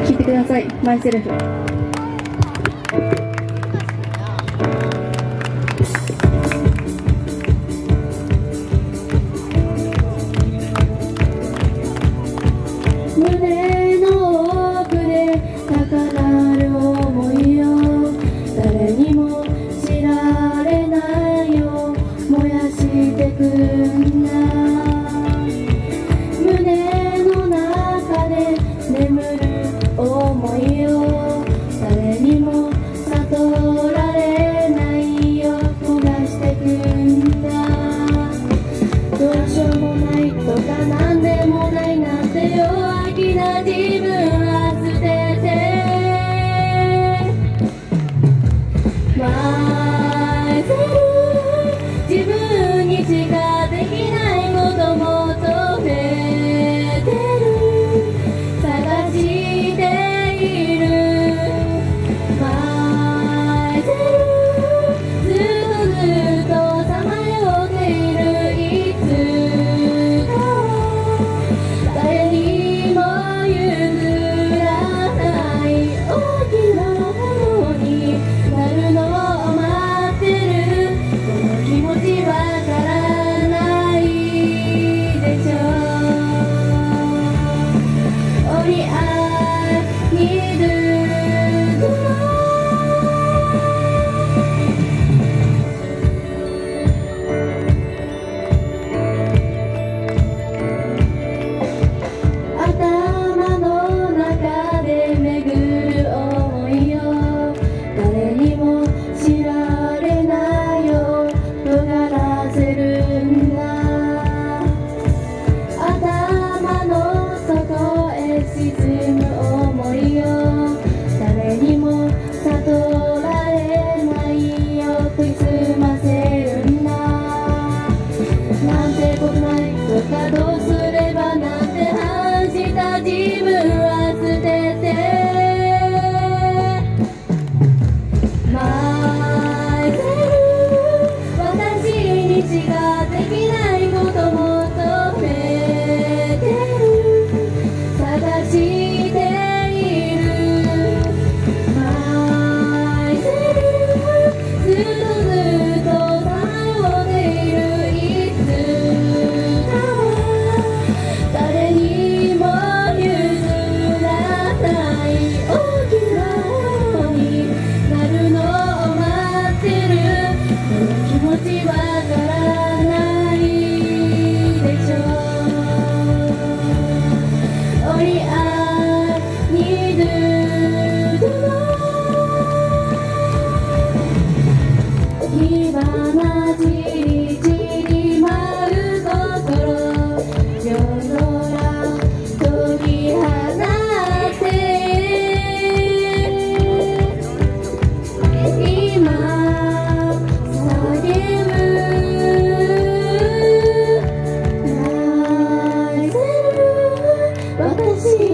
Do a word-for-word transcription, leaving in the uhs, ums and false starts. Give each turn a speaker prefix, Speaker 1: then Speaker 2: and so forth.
Speaker 1: 聴いてください。マイセルフ。
Speaker 2: 胸の奥で高鳴る想いを誰にも知られないよ燃やしてくんだ。胸の中で眠る想いを誰にも悟られないよ焦がしてくんだ。どうしようもないとかなんでもないなんて弱気な自分は捨てて前せる自分にしかできないこと求めてる探している前せるずっとずっとさまよっているいつか誰にも譲らない大きなものになるのを待ってるこの気持ちわからないでしょ折り合いにる頭の中で巡る想いを誰にも知られないよ尖らせるんだ。頭の底へ沈む想いを誰にも悟られないよ研ぎ澄ませるんだ。なんてことないとかどうすればなんて反した自分は捨てて前せる私にしかできないこと求めてる探している前せるずっとずっとさまよっているいつか誰にも譲らない大きなものになるのを待ってるこの気持ちわからないでしょ折り合いにる火花じりじり舞う心夜空解き放って今叫ぶ愛せる私